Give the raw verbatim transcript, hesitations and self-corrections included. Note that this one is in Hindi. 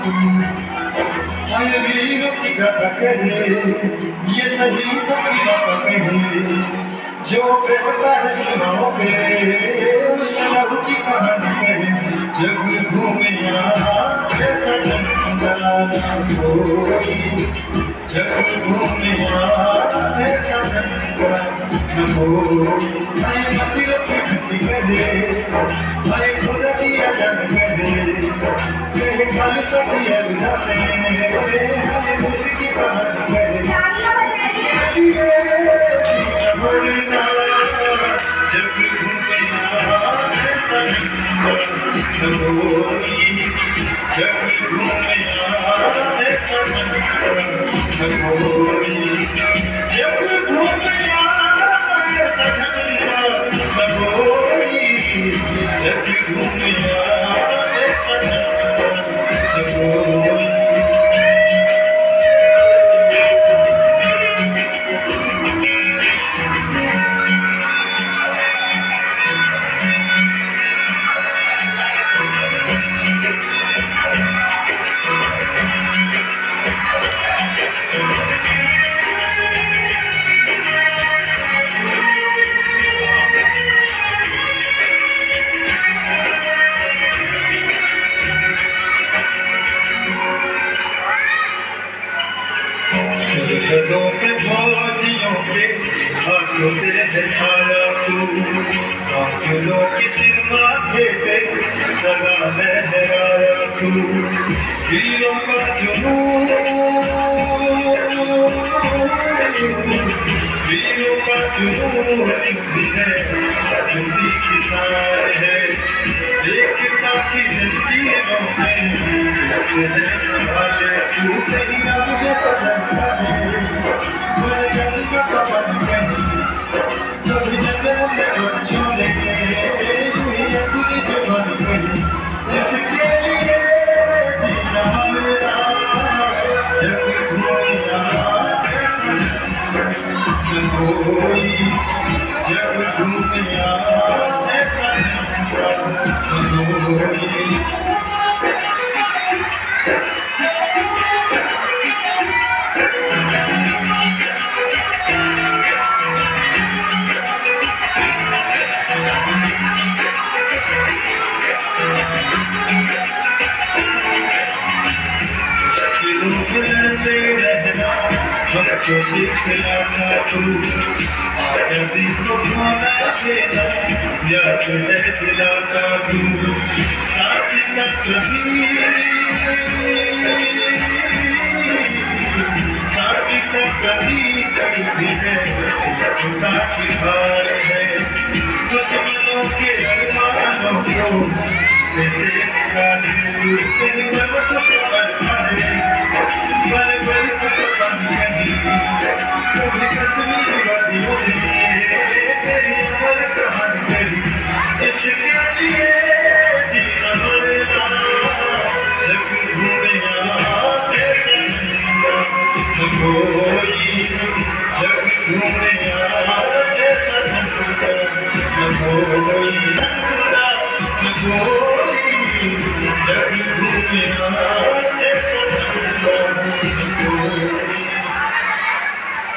ये वीरों की कथा कहे, ये शहीदों की बात कहे, जो बेटा है सीमाओं पे उस लहू की कहानी कहे। जब घूमे ऐसा जंगलाना कोई, जब घूमे ऐसा जंगलाना कोई। मैं मंदिरों की घंटी कहे, मैं खुदा की अजन कहे, तेरे खाली सभी अल्लाह से हमें मुझकी कहानी कहे। जब घूमे ऐसा जंगलाना कोई, जब घूमे ऐसा जंगलाना कोई, जब घूमे ऐसा जंगलाना कोई, जब घूमे ऐसा जंगलाना कोई। सरहदों पे फौजियों के हाथों पे है छाया तू, काफिलों की सिर माथे पे सदा लहराया तू। वीरों का जुनून, वीरों का जुनून भी है, जुदी की सार है। एकता की जंजीरों में है संभाले तू, तेरी आग जैसा जलता है मैं गंगा का बन गई। कभी जन्म में बच्चों ने यूं ही अपनी जवान गई, इसके लिए जीना मेरा। जब घूमे ऐसा जंगलाना कोई, जब घूमे ऐसा जंगलाना कोई। लड़ते रहना बच्चों से खिलाना तू, आजादी को खाना देना याद है दिलाना तू। साथी तक कभी, साथी तक कभी कभी है खुदा की हार है। दुश्मनों के अरमानों को कैसे निकाले तू, तेरी मर्द से बनता है बड़े बड़े खतरनाक कहीं। कभी कश्मीर वादियों में तेरी अमर कहानी कही, इसके लिए जीना मरना। जब घूमे ऐसा जंगलाना कोई, जब घूमे ऐसा जंगलाना कोई, जब घूमे ऐसा जंगलाना कोई।